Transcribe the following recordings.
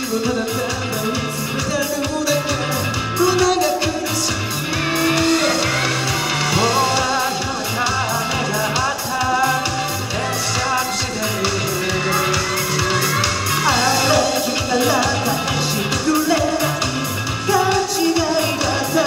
もただただ見つめたるもだけ胸が苦しいほら夜中目があった列車してあれ来たら返してくれない勘違いだった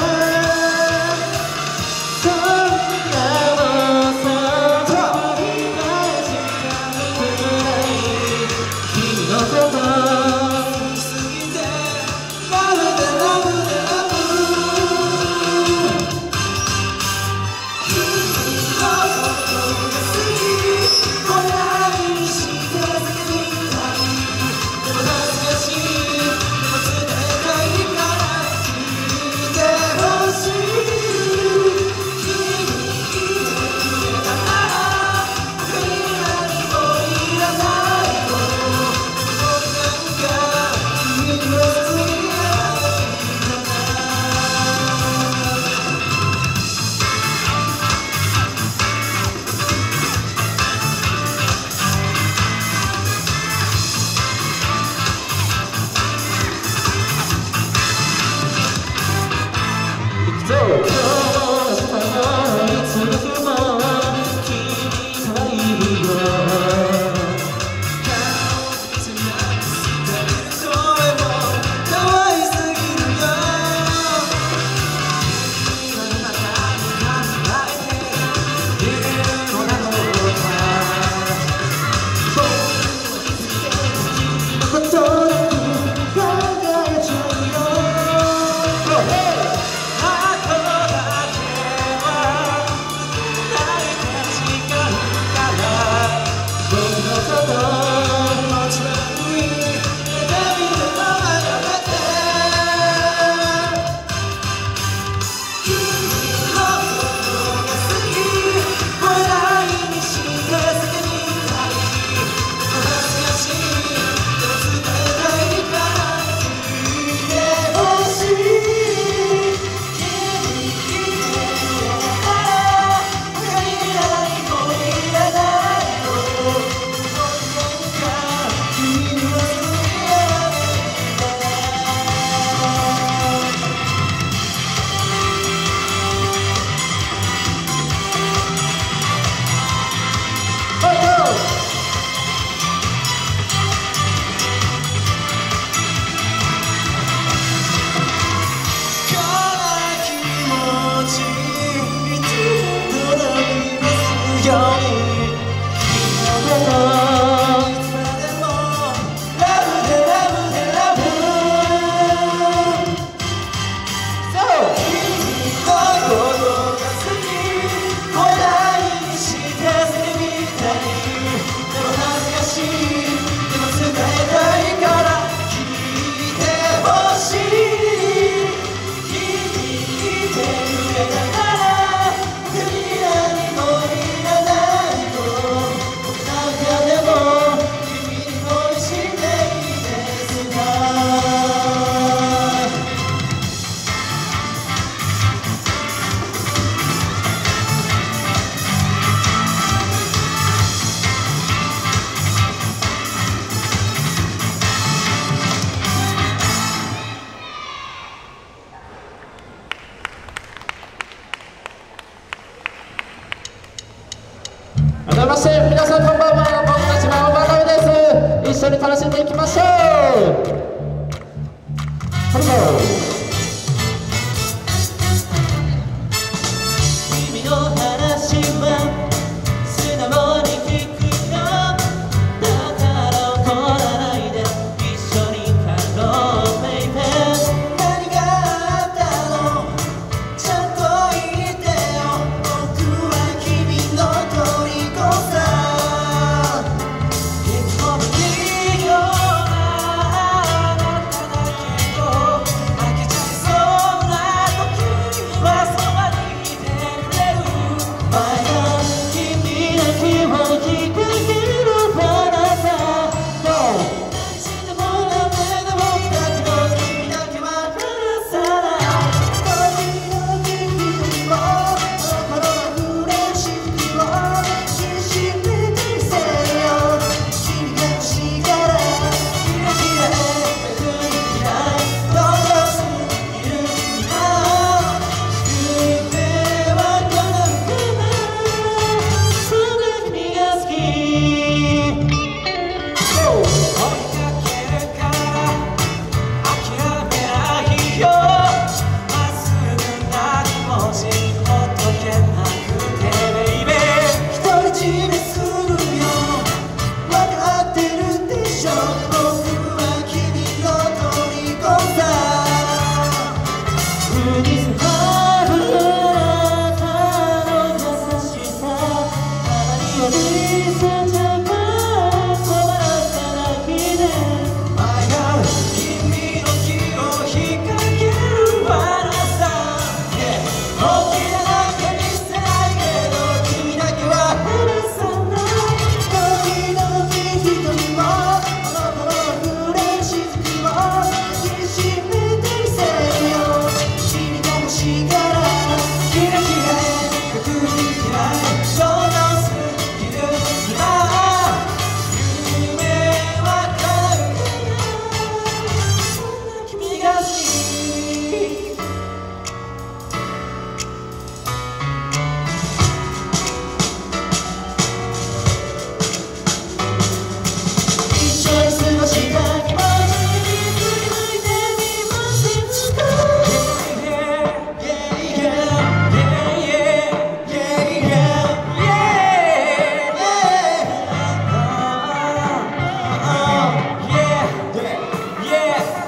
そんなもんさ当たり前じゃない君のこと好きすぎてラブでラブでラブ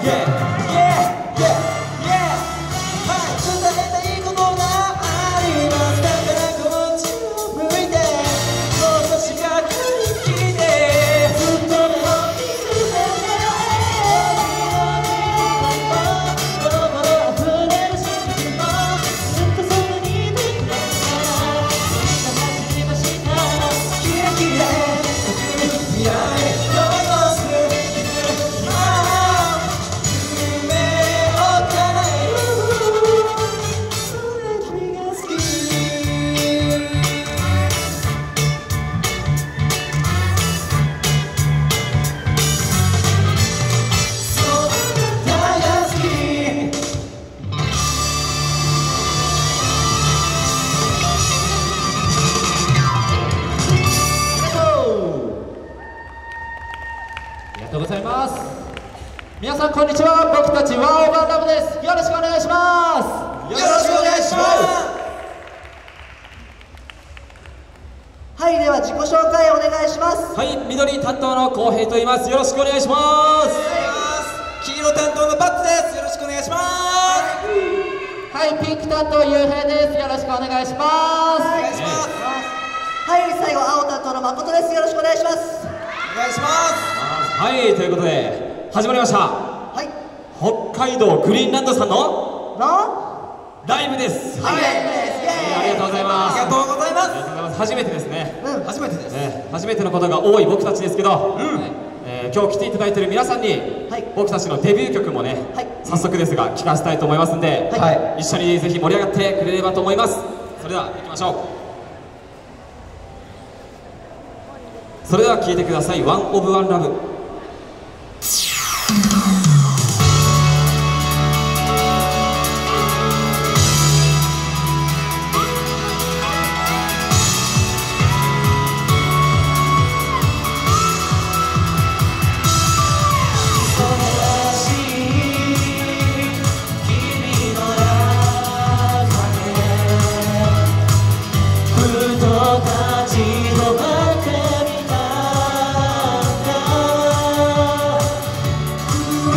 皆さんこんにちは。僕たちワンオブワンラブです。よろしくお願いします。 よろしくお願いします。はい、では自己紹介お願いします。 はい、緑担当の浩平と言います。よろしくお願いします。 黄色担当のバッツです。よろしくお願いします。 はい、ピンク担当ゆうへいです。よろしくお願いします。 お願いします。 はい、最後青担当の誠です。よろしくお願いします。 お願いします。 はい、ということで始まりました。 はい、 北海道グリーンランドさんのライブです。 はい、 ありがとうございます。 ありがとうございます。 初めてですね。 初めてです。 初めてのことが多い僕たちですけど、今日来ていただいている皆さんに、僕たちのデビュー曲もね、早速ですが聴かせたいと思いますんで、一緒にぜひ盛り上がってくれればと思います。それでは行きましょう。それでは聴いてください。ワンオブワンラブ。 「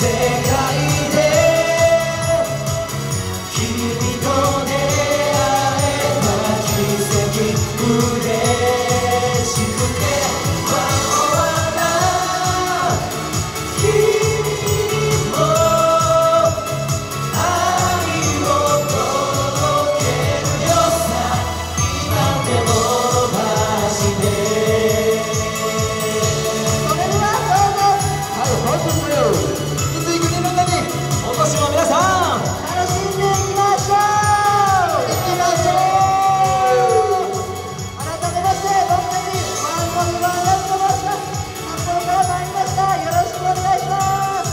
世界で君と出会えた奇跡嬉しくて終わら君にも愛を届けるよさ今手を伸ばしてそれではどうぞ三井国の名にお越しの皆さん楽しんでいきましょう改めまして僕たちワンコミワンラブと申します札幌から参りましたよろしくお願いします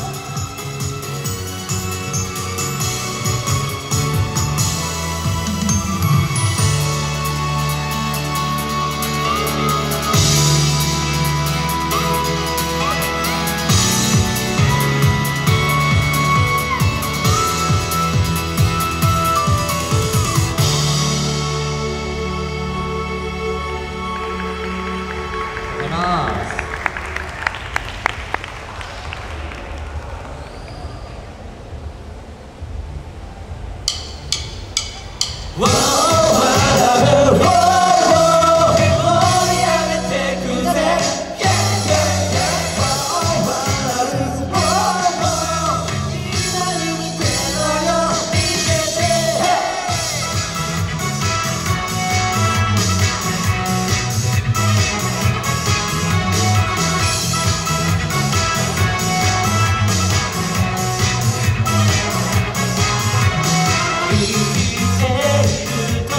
生きていく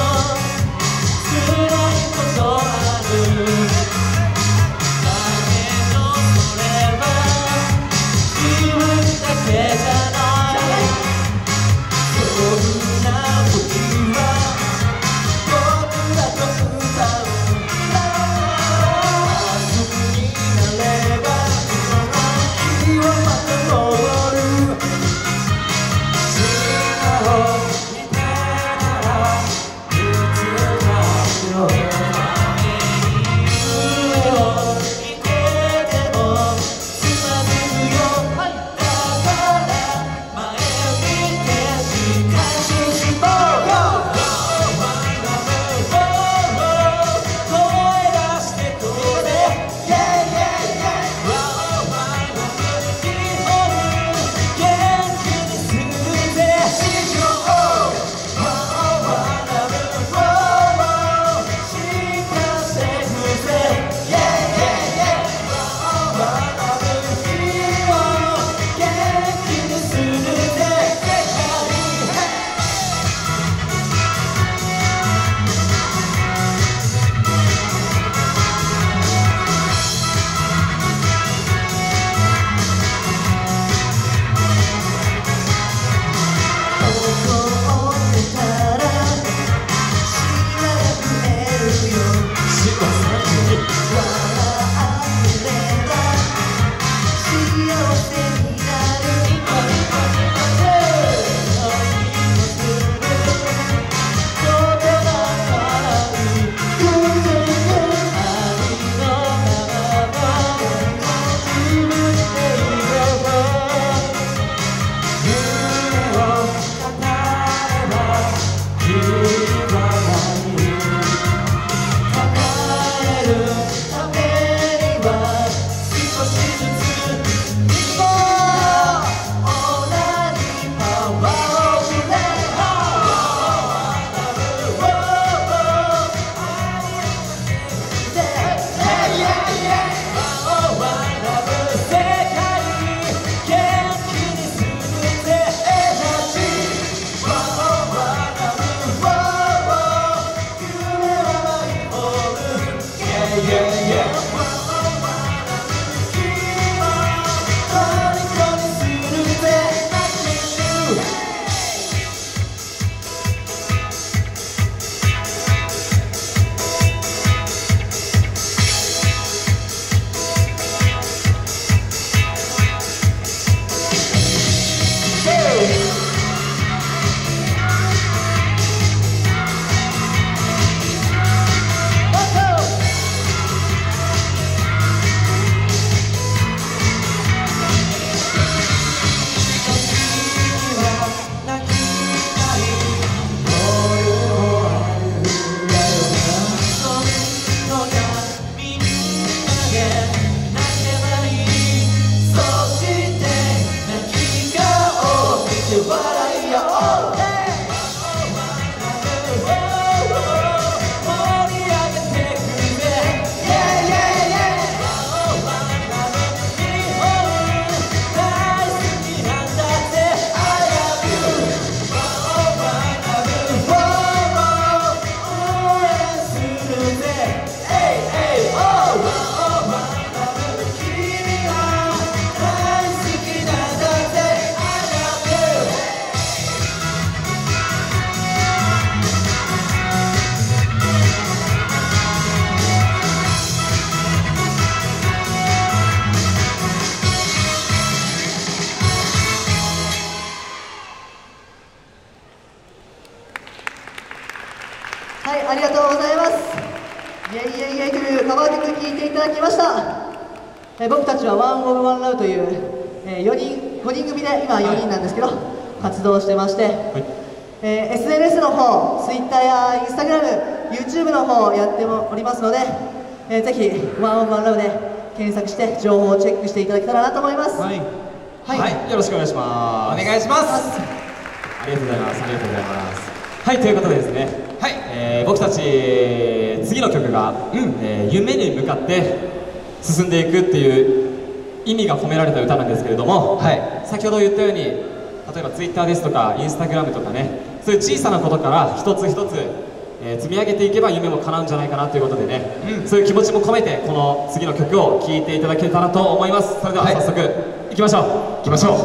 ありがとうございます。イエイイエイイエイというカバー曲聴いていただきました。僕たちはワンオブワンラブという、5人組で今4人なんですけど活動してまして、SNS の方 Twitter や Instagram、YouTube の方やっておりますので、ぜひワンオブワンラブで検索して情報をチェックしていただけたらなと思います。 はい、よろしくお願いします。 お願いします。 ありがとうございます。ありがとうございます。はい、ということでですね、僕たち次の曲が、夢に向かって進んでいくっていう意味が込められた歌なんですけれども、先ほど言ったように、例えば Twitter ですとか Instagram とかね、そういう小さなことから一つ一つ、積み上げていけば夢も叶うんじゃないかなということでね、そういう気持ちも込めてこの次の曲を聴いていただけたらと思います。それでは早速いきましょう。いきましょう。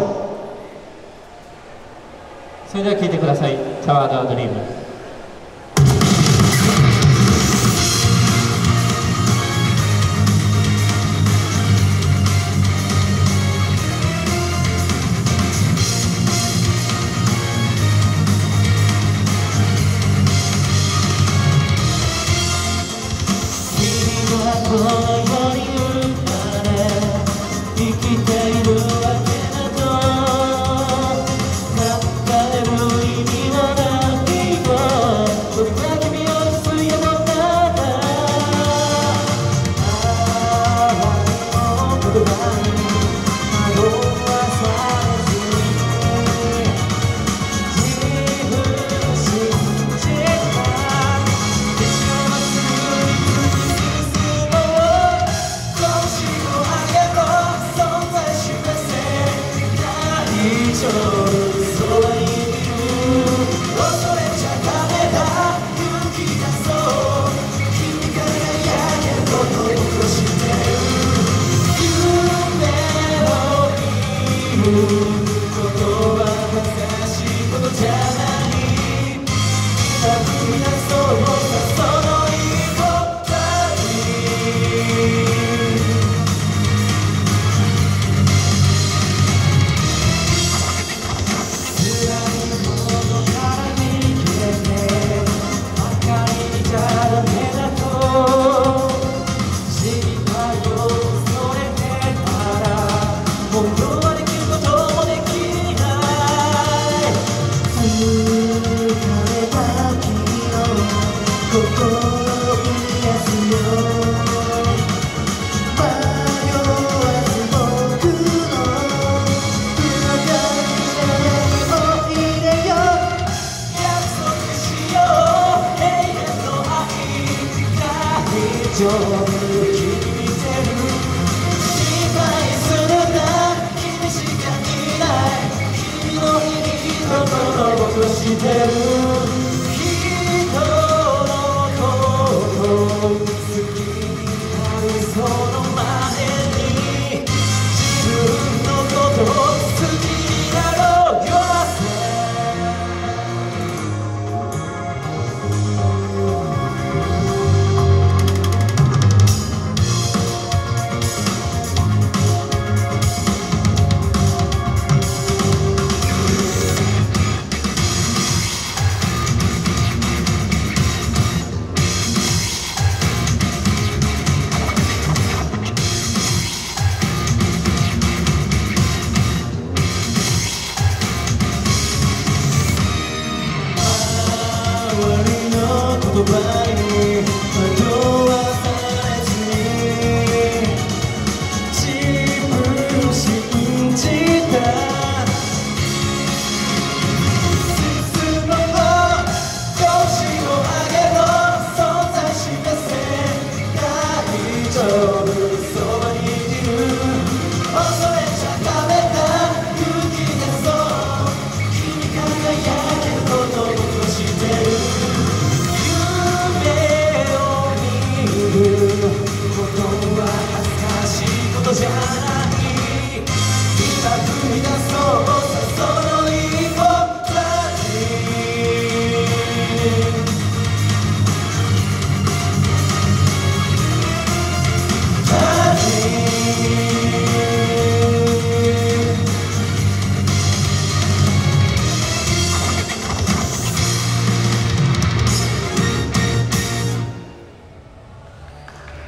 それでは聴いてください。タワードリーム。 「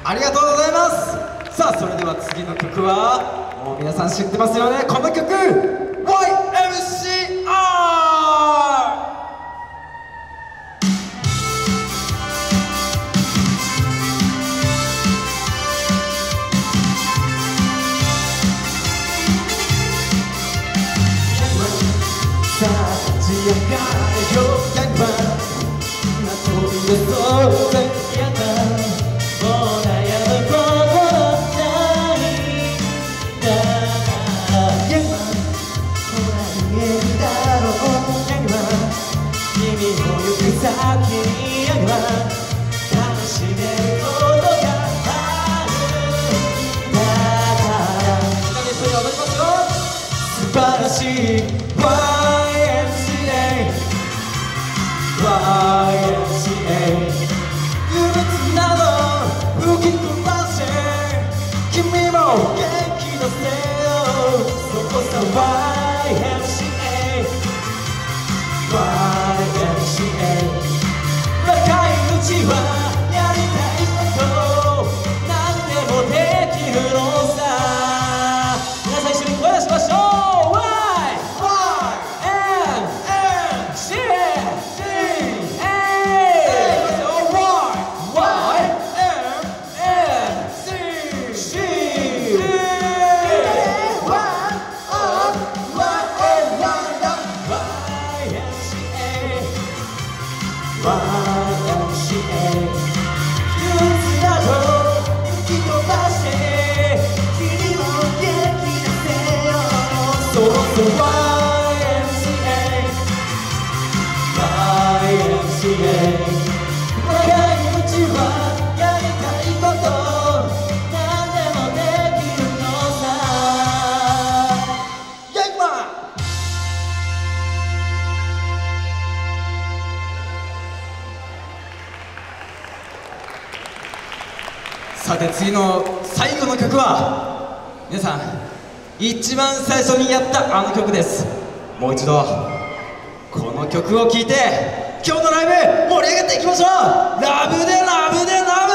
ありがとうございます。さあそれでは次の曲はもう皆さん知ってますよね。この曲 YMCR。 さあ立ち上がれよヤングマン、今飛び出そうぜやだ、もう悩むことないんだからヤングマン、ほら言えるだろうヤングマン、君も行く先にヤングマン、楽しめることがあるんだからみんなで一緒に踊りますよ。素晴らしい憂鬱など吹き飛ばして君も元気出せよ。そうさ YMCA 若いうちはやりたいこと何でもできるのさ。皆さん一緒に声出しましょう。 さて次の最後の曲は皆さん一番最初にやったあの曲です。もう一度この曲を聴いて今日のライブ盛り上がっていきましょう。ラブでラブでラブ。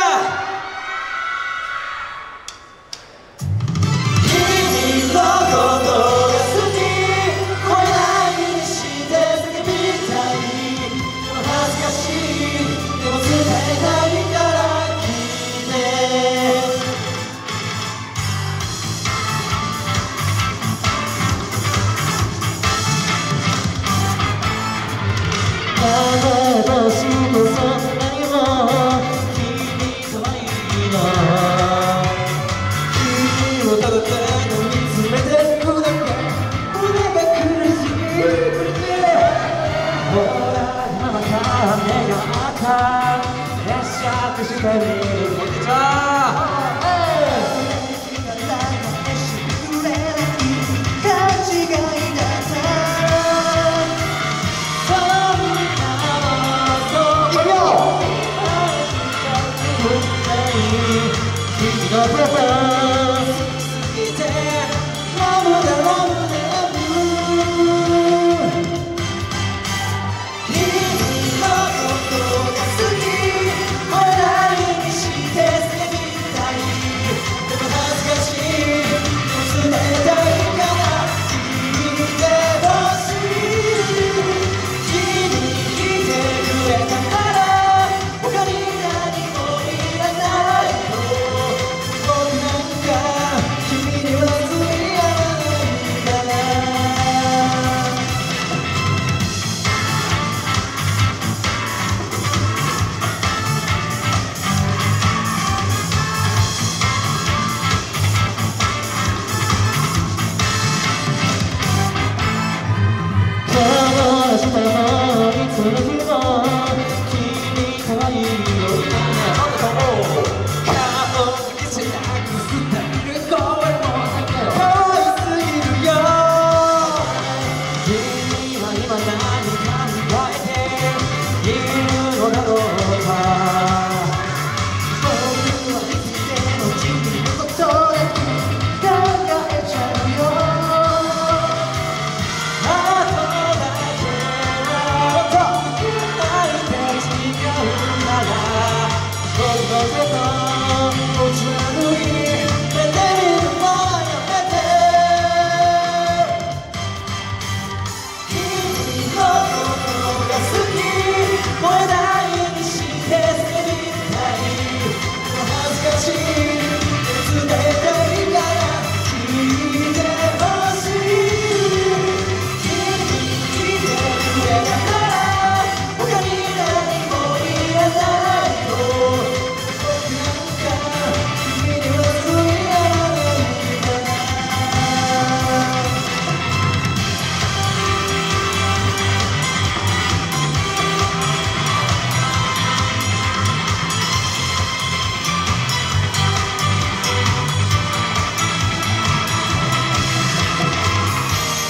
君のことが好き、声大にして叫びたい。でも恥ずかしい、でも伝えたいから聞いて。私こそ何も君とはいいの。 君をただただ見つめてるだけ胸が苦しい。 ほら今また目が赤熱着してる。 こんにちは。 あとだけは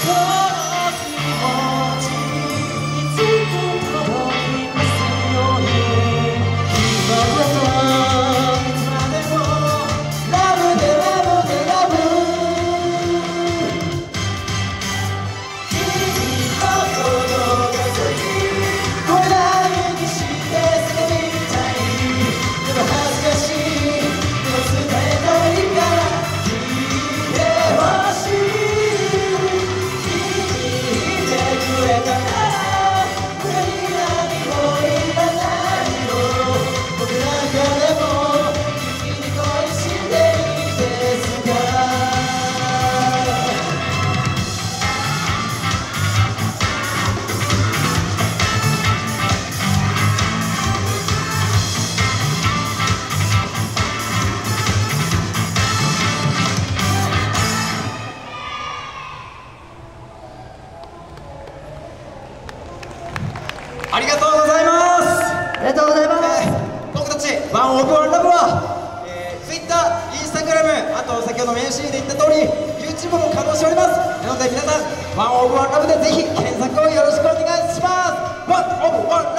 ありがとうございます。 ありがとうございます。 僕たちワンオブワンラブは、Twitter、Instagram、あと先ほど名シーンで言った通り YouTube も稼働しております。なので皆さんワンオブワンラブでぜひ検索をよろしくお願いします。ワンオブワン